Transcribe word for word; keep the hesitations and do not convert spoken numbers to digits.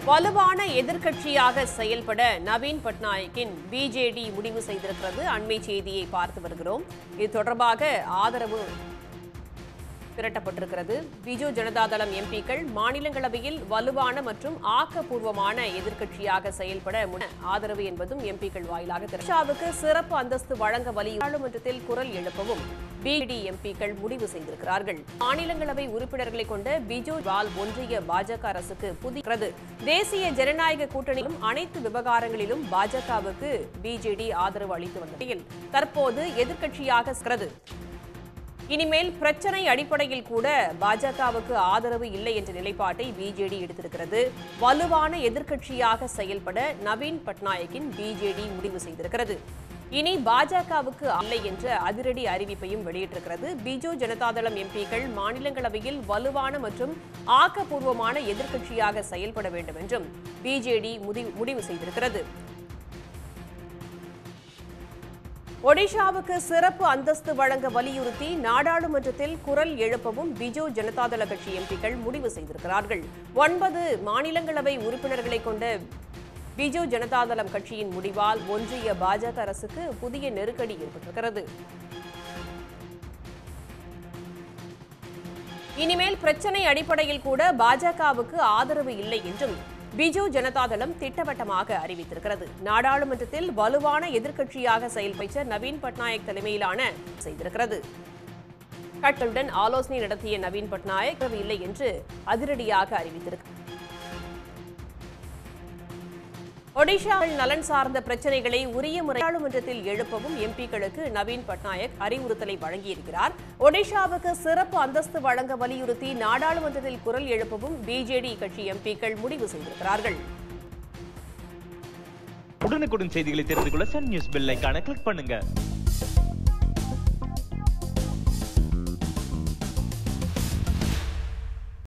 வலுவான எதிர்க்கட்சியாக செயல்பட நவீன் பட்நாயக்கின் பிஜேடி முடிவு செய்திருக்கிறது. அண்மை செய்தியை பார்த்து வருகிறோம். இது தொடர்பாக ஆதரவு திரட்டப்பட்டிருக்கிறது. பிஜு ஜனதாதளம் எம்பிக்கள் மாநிலங்களவையில் வலுவான மற்றும் ஆக்கப்பூர்வமான எதிர்க்கட்சியாக செயல்பட ஆதரவு என்பதும் எம்பிக்கள் வாயிலாக திரட்சாவுக்கு சிறப்பு அந்தஸ்து வழங்க வலியுறுத்தி நாடாளுமன்றத்தில் குரல் எழுப்பவும் பிஜேடி எம்பிக்கள் முடிவு செய்திருக்கிறார்கள். மாநிலங்களவை உறுப்பினர்களை கொண்ட பிஜு வால் ஒன்றிய பாஜக அரசுக்கு புதிய தேசிய ஜனநாயக கூட்டணியிலும் அனைத்து விவகாரங்களிலும் பாஜகவுக்கு பிஜேடி ஆதரவு அளித்து வந்த நிலையில் தற்போது எதிர்க்கட்சியாக இருக்கிறது. இனிமேல் பிரச்சனை அடிப்படையில் கூட பாஜகவுக்கு ஆதரவு இல்லை என்ற நிலைப்பாட்டை பிஜேடி எடுத்திருக்கிறது. வலுவான எதிர்க்கட்சியாக செயல்பட நவீன் பட்நாயக்கின் பிஜேடி முடிவு செய்திருக்கிறது. இனி பாஜகவுக்கு இல்லை என்ற அதிரடி அறிவிப்பையும் வெளியிட்டிருக்கிறது. பிஜு ஜனதாதளம் எம்பிக்கள் மாநிலங்களவையில் வலுவான மற்றும் ஆக்கப்பூர்வமான எதிர்க்கட்சியாக செயல்பட வேண்டும் என்றும் பிஜேடி முடிவு செய்திருக்கிறது. ஒடிஷாவுக்கு சிறப்பு அந்தஸ்து வழங்க வலியுறுத்தி நாடாளுமன்றத்தில் குரல் எழுப்பவும் பிஜு ஜனதாதள கட்சி எம்பிக்கள் முடிவு செய்திருக்கிறார்கள். ஒன்பது மாநிலங்களவை உறுப்பினர்களை கொண்ட பிஜு ஜனதாதளம் கட்சியின் முடிவால் ஒன்றிய பாஜக அரசுக்கு புதிய நெருக்கடி ஏற்பட்டிருக்கிறது. இனிமேல் பிரச்சனை அடிப்படையில் கூட பாஜகவுக்கு ஆதரவு இல்லை என்றும் பிஜு ஜனதாதளம் திட்டவட்டமாக அறிவித்திருக்கிறது. நாடாளுமன்றத்தில் வலுவான எதிர்க்கட்சியாக செயல்பட்ட நவீன் பட்நாயக் தலைமையிலான செய்திருக்கிறது. கட்சியுடன் ஆலோசனை நடத்திய நவீன் பட்நாயக் இல்லை என்று அதிரடியாக அறிவித்திருக்கிறார். ஒடிஷாவில் நலன் சார்ந்த பிரச்சனைகளை உரிய முறை நாடாளுமன்றத்தில் எழுப்பவும் எம்பிக்களுக்கு நவீன் பட்நாயக் அறிவுறுத்தலை வழங்கியிருக்கிறார். ஒடிஷாவுக்கு சிறப்பு அந்தஸ்து வழங்க வலியுறுத்தி நாடாளுமன்றத்தில் குரல் எழுப்பவும் பிஜேடி கட்சி எம்பிக்கள் முடிவு செய்திருக்கிறார்கள். உடனுக்குடன் செய்திகளை தெரிந்து கொள்ள சன் நியூஸ் பெல் ஐகானை கிளிக் பண்ணுங்க.